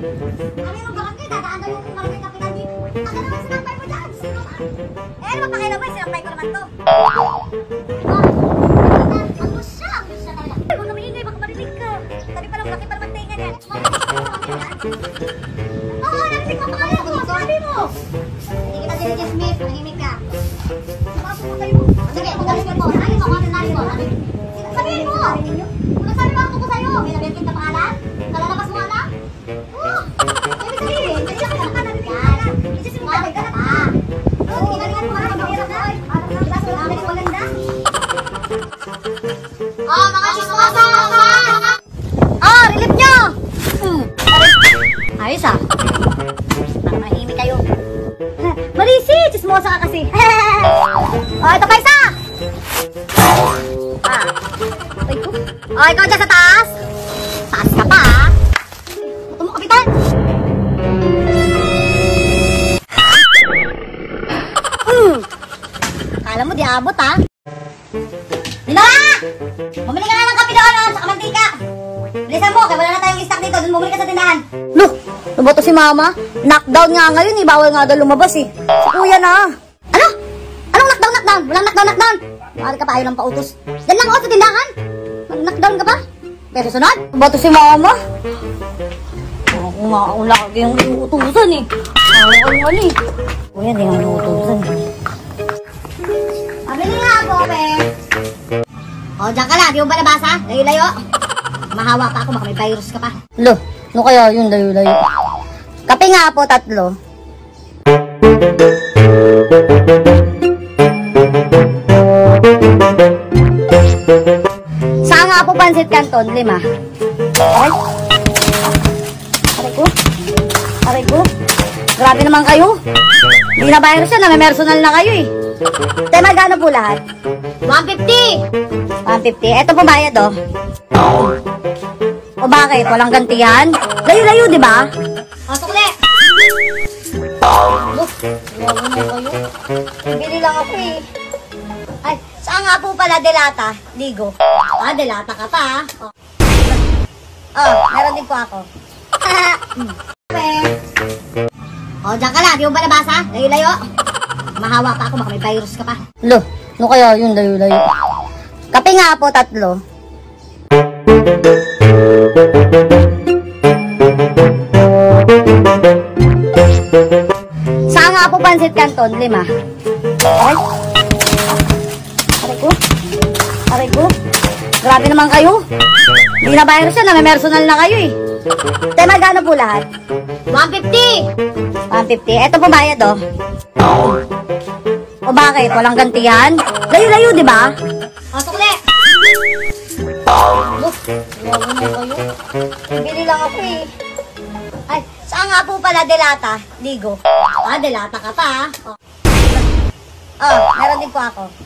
Ano yung barangay? Dadaan daw yung barangay kapitan dito. Ano naman sinampay mo dyan? Sino ka? Eh, ano ba pakilamay? Sinampay ko naman to. Ang siya talaga. Huwag naman ingay, baka marinig ka. Sabi pa lang laki pa naman tingan yan. Oo, narinig mo pangalan ko. Sabi mo. Hindi kita dinidismiss. Manahimik ka. Sumasok mo kayo. Sige, kung galing mo. Narinig mo, narinig mo. Sabihin mo. Kung sabi mo ako ko sa'yo. May nabiyakin na pangalan? Nalalabas mo alam? Oo. Ibig sabihin, kanina ka naman narinig mo pangalan. Hindi siya sinunod ka na. Oo, galingan mo. Ang mahirap na. Diba, so namin ang maganda. Oh, mga chismosa! Oh, relief nyo! Ayos ah. Parang mahimik kayo. Marisi! Chismosa ka kasi. Oh, ito pa isa! Oh, ikaw dyan sa taas. Taas ka pa ah. Ito mo, kapitan. Akala mo di abot ah. Dinawa! Bumili ka na ng kape doon, oh, saka mantika. Bilisan mo, kaya wala na tayong stock dito. Doon bumili ka sa tindahan. Loh, ano to si mama? Knockdown nga ngayon eh. Bawal nga daw lumabas eh. Si kuya na. Ano? Anong knockdown? Walang knockdown. Maaari ka pa, ayaw lang pautos. Yan lang oh, sa tindahan. Mag-knockdown ka pa? Pero sunod? Ano to si mama? Ako nga, ang laki yung iutusan eh. Ano eh. Kuya, hindi nga iutusan eh. Pabili nga ako, pe. O, dyan ka lang. Di mo ba nabasa? Layo-layo. Mahawa pa ako. Baka may virus ka pa. Lo, ano kaya yun layo-layo? Kape nga po, 3. Saan nga po pansit canton? 5. Okay? Aray ko. Grabe naman kayo. Hindi na virus yan. May personal na kayo eh. Te, magkano po lahat? 150. 150. Eto po bayad oh. O bakit? Walang gantihan? Layo-layo, di ba? O, sukli. Look, wala na kayo. Bili lang ako eh. Ay, saan nga po pala delata? Ligo. Ah, delata ka pa ah. Oh, meron din po ako. O, dyan ka lang. Di mo ba nabasa? Layo-layo. Mahawa pa ako. Baka may virus ka pa. Lo, ano kaya yun layo-layo? Kape nga po, 3. Saan nga po pansit canton? 5. Okay? Aray ko. Grabe naman kayo. Hindi na virus yan. May personal na kayo eh. Te, magkano po lahat? 150. 150. Eto po bayad oh. O bakit? Walang gantihan? Layo-layo, di ba? O, sukli. Look, wala na kayo. Bili lang ako eh. Ay, saan nga po pala delata? Ligo. Ah, delata ka pa ah. Oh, meron din po ako.